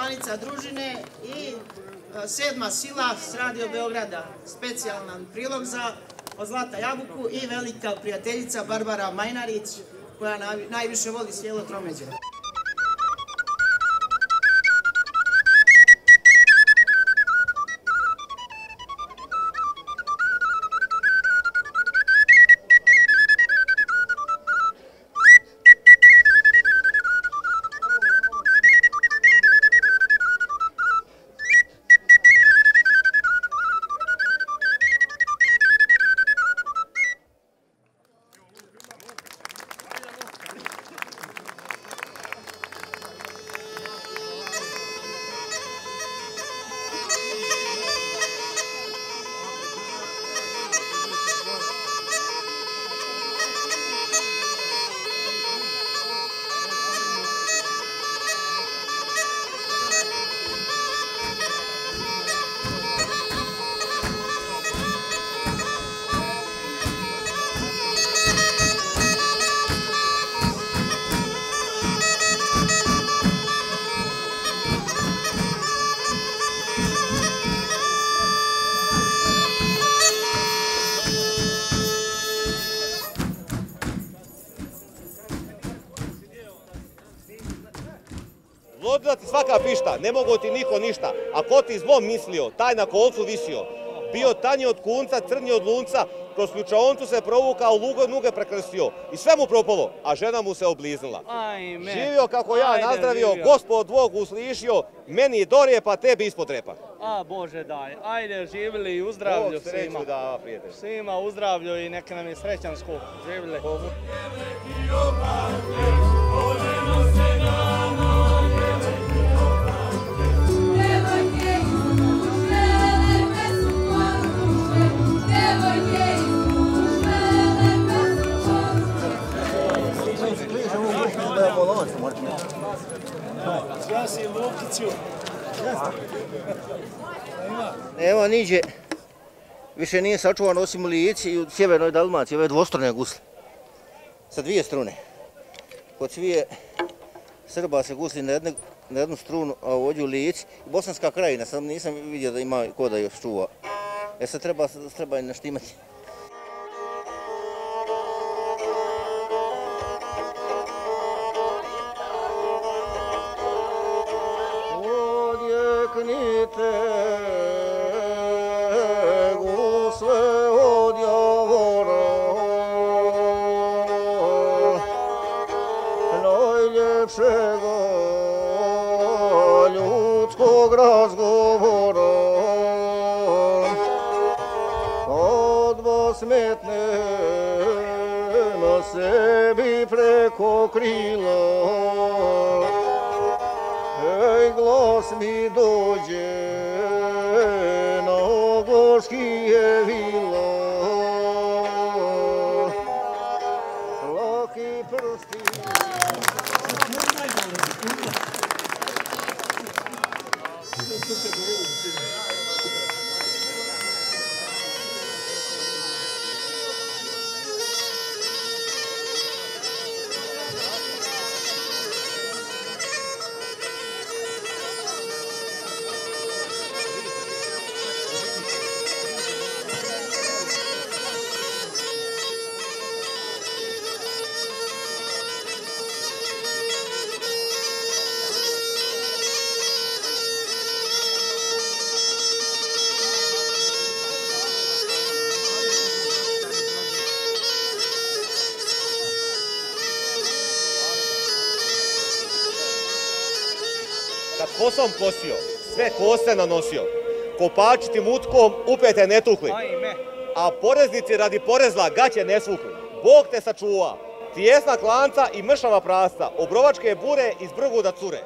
članica družine i 7. sila s Radio Beograda. Specijalan prilog za Od Zlata Jabuku i velika prijateljica Barbara Majnarić, koja najviše voli sjelo tromeđe. Zlodila ti svaka pišta, ne mogo ti niko ništa, a ko ti zlo mislio, taj na kolcu visio. Bio tanji od kunca, crnji od lunca, kroz ključaoncu se provukao, nuge prekrstio. I sve mu propalo, a žena mu se obliznila. Živio kako ja nazdravio, Gospod Bog uslišio, meni dorje pa tebi ispod repa. A Bože daj, ajde živjeli i uzdravlju svima. Sreću da, prijatelj. Svima uzdravlju i neka nam je srećan skup. Živjeli. Evo niđe, više nije sačuvano osim u Lici i u sjevernoj Dalmaciji, ove dvostrune gusle, sa dvije strune. Kod svije Srba se gusli na jednu strunu, a ovdje u Lici, Bosanska krajina, sad nisam vidio da ima ko da još čuva. Sad treba i naštimati. Odjeknite gusle od javora, najljepšega ljudskog razgovora. Od vas metne na sebi preko krila, ej, glas mi dođe na gorskije vila, laki prsti. Kad kosom kosio, sve kose nanosio, kopači ti mutkom upete ne tukli, a poreznici radi porezla gaće ne svukli. Bog te sačuva, tijesna klanca i mršava prasta, obrovačke bure iz brgu da cure.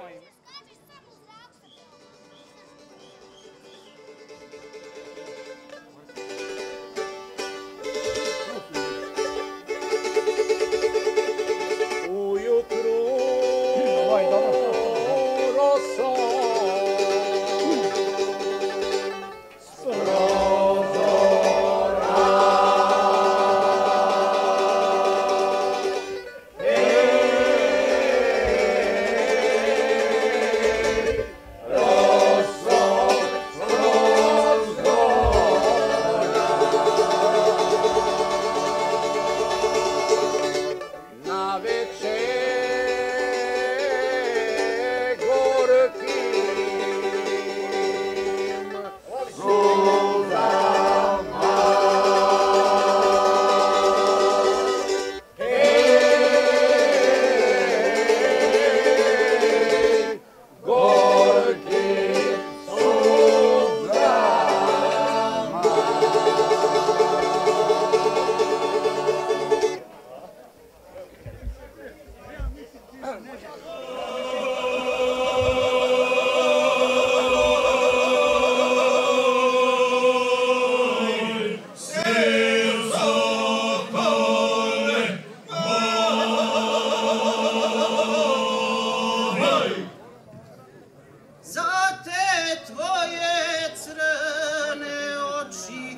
tvoje crne oči,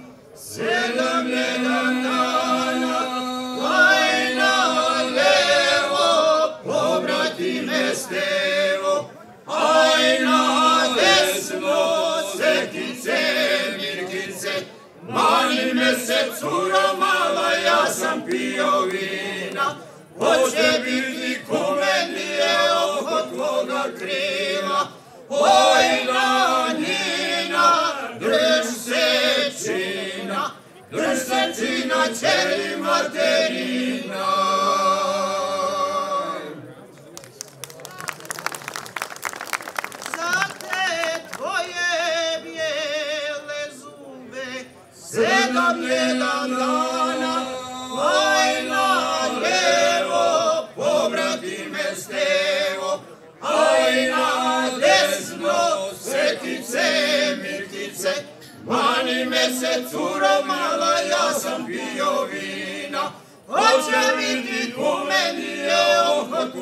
7 dana, aj na levo, pobratime Stevo, aj na desno, Svetice, Mirkice, mani me se curo mala, ja sam pio vina, hoće biti kumenije oko tvoga krila, oj na njina, drž se čina, čeri materina. Za te tvoje bijele zube, 7 dana, aj na levo, pobratime Stevo, aj na desno, Svetice, Mirkice, mani me se curo mala, ja sam pio vina, hoće biti kumenije oko